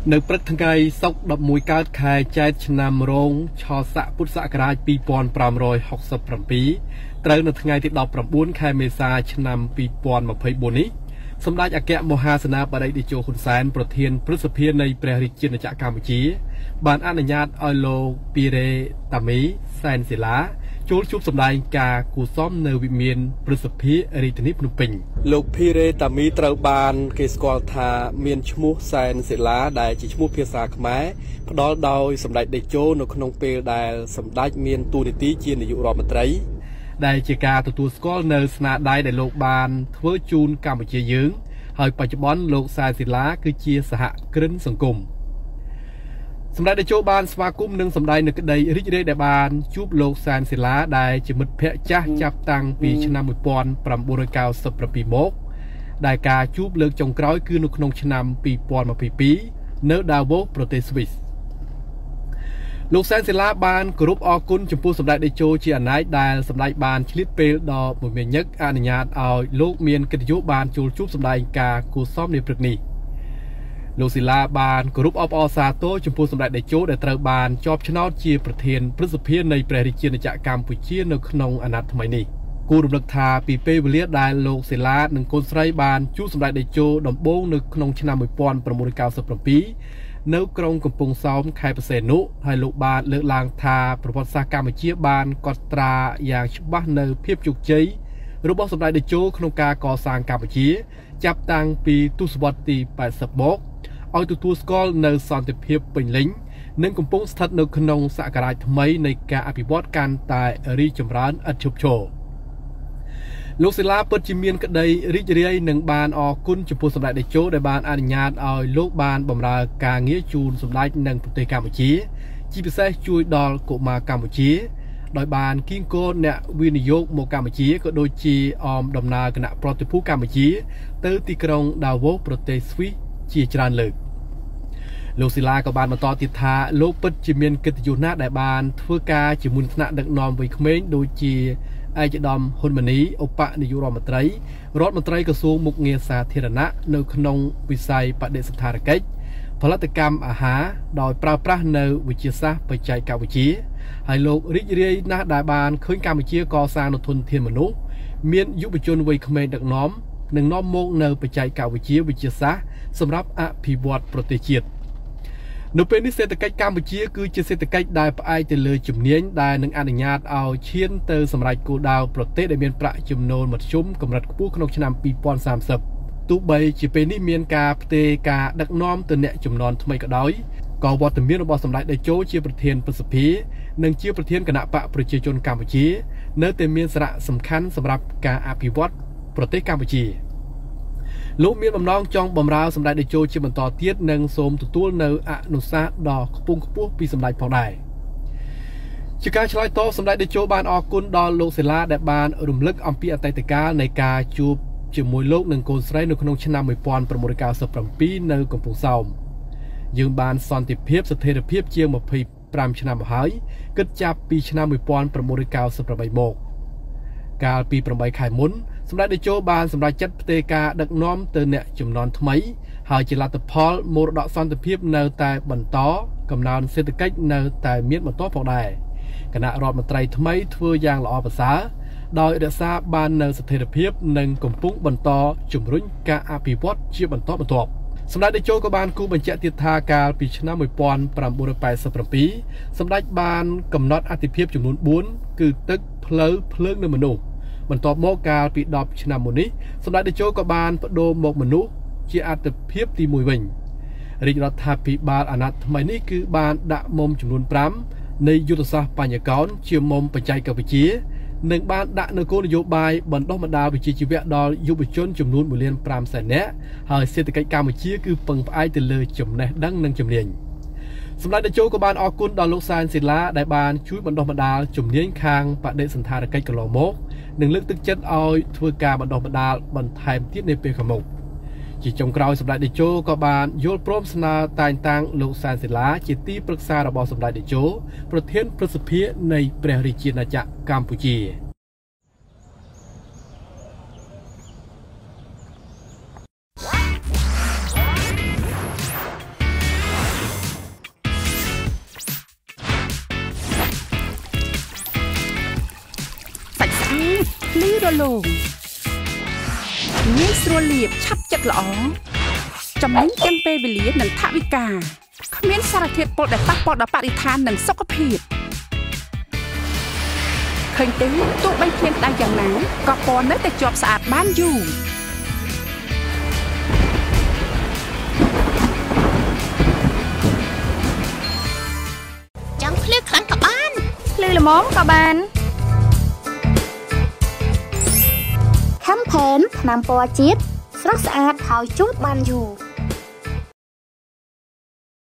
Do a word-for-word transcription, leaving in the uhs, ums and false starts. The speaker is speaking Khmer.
នៅព្រឹកថ្ងៃសុក្រដប់មួយកើតខែចែកឆ្នាំរោងឆស័កពុទ្ធសករាជពីរពាន់ប្រាំរយហុកសិបប្រាំពីរត្រូវនៅថ្ងៃទីដប់ប្រាំបួនខែមេសាឆ្នាំពីរពាន់ម្ភៃបួននេះសម្ដេចអគ្គមហាសេនាបតីតេជោហ៊ុនសែនប្រធានព្រឹទ្ធសភានៃព្រះរាជាណាចក្រកម្ពុជាបានអនុញ្ញាតឲ្យលោកពីរេតាមីសែនសិលាចូលជួបសម្ដែងការគូសំនៅវិមានព្រឹទ្ធសភារាជធានីភ្នំពេញលោកភីរេតាមីត្រូវបានគេស្គាល់ថាមានឈ្មោះសែនសិលាដែលជាឈ្មោះភាសាខ្មែរផ្ដល់ដោយសម្ដេចតេជោនៅក្នុងពេលដែលសម្ដេចមានតួនាទីជានាយករដ្ឋមន្ត្រីដែលជាការទទួលស្គាល់នៅស្នាដៃដែលលោកបានធ្វើជូនកម្ពុជាយើងហើយបច្ចុប្បន្នលោកសែនសិលាគឺជាសហគ្រិនសង្គមសម្ដេចតេជោបានស្វាគមន៍និងសម្ដែងនៅក្តីរីករាយដែលបានជួបលោកសែនសិលាដែលជាមិត្តភក្តិចាស់ចាប់តាំងពីឆ្នាំមួយពាន់ប្រាំបួនរយកៅសិបប្រាំពីរមកដែលការជួបលើកចុងក្រោយគឺនៅក្នុងឆ្នាំពីរពាន់ម្ភៃពីរនៅដាវូសប្រទេសស្វីសលោកសែនសិលាបានគោរពអរគុណចំពោះសម្ដេចតេជោជាអនេកដែលសម្ដេចបានឆ្លៀតពេលដ៏មមាញឹកអនុញ្ញាតឲ្យលោកមានកិត្តិយសបានចូលជួបសម្ដែងការគួសមនាព្រឹកនេះលោកសិលាបានគោរពអបអរសាទរចំពោះសម្ដេចតេជោដែលត្រូវបានជាប់ឆ្នោតជាប្រធានព្រឹទ្ធសភានៃព្រះរាជាណាចក្រកម្ពុជានៅក្នុងអាណត្តិថ្មីនេះគួររំលឹកថាពីពេលវេលាដែលលោកសិលានិងកូនស្រីបានជួបសម្ដេចតេជោដំបូងនៅក្នុងឆ្នាំមួយពាន់ប្រាំមួយរយកៅសិបប្រាំពីរនៅក្រុងកំពង់សោមខេត្តបរសេនុហើយលោកបានលើកឡើងថាប្រវត្តិសាស្ត្រកម្ពុជាបានកត់ត្រាយ៉ាងច្បាស់នៅភាពជោគជ័យរបស់សម្ដេចតេជោក្នុងការកសាងកម្ពុជាចាប់តាំងពីទសវត្សរ៍ទីប៉ែតសិបមកឲ្យទទួលស្គាល់នៅសន្តិភាពពេញលេញនិងកំពុងស្ថិតនៅក្នុងសករាជថ្មីនៃការអភិវឌ្ឍកាន់តែរីកចម្រើនឥតឈប់ឈរលោកសិលាពិតជាមានក្តីរីករាយនិងបានអរគុណចំពោះសម្ដេចតេជោដែលបានអនុញ្ញាតឲ្យលោកបានបម្រើការងារជូនសម្ដេចនិងប្រទេសកម្ពុជាជាពិសេសជួយដល់កុមារកម្ពុជាដោយបានគៀងគរអ្នកវិនិយោគមកកម្ពុជាក៏ដូចជាអមដំណើរគណៈប្រតិភូកម្ពុជាទៅទីក្រុងដាវូសប្រទេសស្វីសជាច្រើនលើកលោកសិលាក៏បានបន្តទៀតថាលោកពិតជាមានកិត្តិយសណាស់ដែលបានធ្វើការជាមួយថ្នាក់ដឹកនាំវ័យក្មេងដូចជាឯកឧត្តមហ៊ុនម៉ាណីឧបនាយករដ្ឋមន្ត្រីរដ្ឋមន្ត្រីក្រសួងមុខងារសាធារណៈនៅក្នុងវិស័យបដិសណ្ឋារកិច្ចផលិតកម្មអាហារដោយប្រើប្រាស់នៅវិទ្យាសាស្ត្របច្ចេកវិទ្យាហើយលោករីករាយណាស់ដែលបានឃើញកម្ពុជាកសាងនូវធនធានមនុស្សមានយុវជនវ័យក្មេងដឹកនាំនិងនាំមកនៅបច្ចេកវិទ្យាវិទ្យាសាស្ត្រសម្រាប់អភិវឌ្ឍប្រទេសជាតិនៅពេលនេះសេដ្ឋកិច្ចកម្ពុជាគឺជាសេដ្ឋកិច្ចដែលផ្អែកទៅលើជំនាញដែលនឹងអនុញ្ញាតឲ្យឈានទៅសម្រេចគោលដៅប្រទេសដែលមានប្រាក់ចំណូលមធ្យមកម្រិតខ្ពស់ក្នុងឆ្នាំពីរពាន់សាមសិបទោះបីជាពេលនេះមានការផ្ទេរការដឹកនាំទៅអ្នកជំនាន់ថ្មីក៏ដោយក៏វត្តមានរបស់សម្ដេចតេជោជាប្រធានព្រឹទ្ធសភានិងជាប្រធានគណៈបកប្រជាជនកម្ពុជានៅតែមានសារៈសំខាន់សម្រាប់ការអភិវឌ្ឍប្រទេសកម្ពុជាលោកមានបំណងចង់បម្រើសម្ដេចតេជោជាបន្តទៀតនិងសូមទទួលនៅអនុសាសន៍ដ៏ខ្ពង់ខ្ពស់ពីសម្ដេចផងដែរជាការឆ្លើយតបសម្ដេចតេជោបានអរគុណដល់លោកសិលាដែលបានរំលឹកអំពីអតីតកាលនៃការជួបជាមួយលោកនិងកូនស្រីនៅក្នុងឆ្នាំមួយពាន់ប្រាំមួយរយកៅសិបប្រាំពីរនៅកំពង់សោមយើងបានសន្តិភាពស្ថិរភាពជាងម្ភៃប្រាំឆ្នាំមកហើយគិតចាប់ពីឆ្នាំមួយពាន់ប្រាំមួយរយកៅសិបប្រាំបីមកកាលពីប្រាំបីខែមុនសម្ដេចតេជោបានសម្រេចចិត្តផ្ទេរការដឹកនាំទៅអ្នកជំនាន់ថ្មីហើយជាលទ្ធផលមរតកសន្តិភាពនៅតែបន្តកំណើនសេដ្ឋកិច្ចនៅតែមានបន្តផងដែរគណៈរដ្ឋមន្ត្រីថ្មីធ្វើយ៉ាងល្អប្រសើរដោយរក្សាបាននូវស្ថិរភាពនិងកំពុងបន្តជំរុញការអភិវឌ្ឍជាបន្តបន្ទាប់សម្ដេចតេជោក៏បានគូបញ្ជាក់ទៀតថាកាលពីឆ្នាំមួយពាន់ប្រាំបួនរយប៉ែតសិបប្រាំពីរសម្ដេចបានកំណត់អាទិភាពចំនួនបួនគឺទឹកផ្លូវភ្លើងនិងមនុស្សបន្ទាប់មកកាលពីដប់ឆ្នាំមុននេះសម្ដេចតេជោក៏បានបដូរមកមនុស្សជាអាទិភាពទីមួយវិញរាជរដ្ឋាភិបាលអាណត្តិថ្មីនេះគឺបានដាក់មុំចំនួនប្រាំនៃយុទ្ធសាស្ត្របញ្ញកោណជាមុំបច្ចេកវិទ្យានិងបានដាក់នៅគោលនយោបាយបណ្ដុះបណ្ដាលវិជ្ជាជីវៈដល់យុវជនចំនួនមួយលានប្រាំសែននាក់ហើយសេដ្ឋកិច្ចកម្ពុជាគឺពឹងផ្អែកទៅលើចំណេះដឹងនិងជំនាញសម្ដេចតេជោក៏បានអរគុណដល់លោកសែនសិលាដែលបានជួយបណ្ដុះបណ្ដាលជំនាញខាងបដិសណ្ឋារកិច្ចកន្លងមកនិងលើកទឹកចិត្តឲ្យធ្វើការបណ្ដុះបណ្ដាលបន្ថែមទៀតនៅពេលខាងមុខជាចុងក្រោយសម្ដេចតេជោក៏បានយល់ព្រមស្នើតែងតាំងលោកសែនសិលាជាទីប្រឹក្សារបស់សម្ដេចតេជោប្រធានព្រឹទ្ធសភានៃព្រះរាជាណាចក្រកម្ពុជាភ្លឺរលោងងាយស្រួលលាបឆាប់ចិត្តល្អចំណេញទាំងពេលវេលានិងថវិកាគ្មានសារធាតុពុលដែលប៉ះពាល់ដល់បរិស្ថាននិងសុខភាពឃើញទេទោះបីគ្មានដៃយ៉ាងណាក៏ពណ៌នៅតែជាប់ស្អាតបានយូរចង់ភ្លឺខ្លាំងក៏បានភ្លឺល្មមក៏បានខំផែនថ្នាំពណ៌ជាតិស្រស់ស្អាតហើយជូតបានយូរ